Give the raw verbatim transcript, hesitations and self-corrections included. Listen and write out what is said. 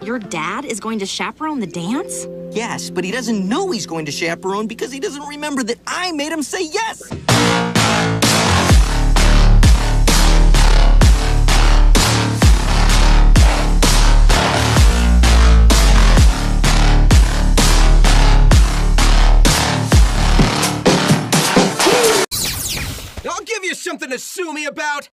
Your dad is going to chaperone the dance? Yes, but he doesn't know he's going to chaperone because he doesn't remember that I made him say yes. I'll give you something to sue me about.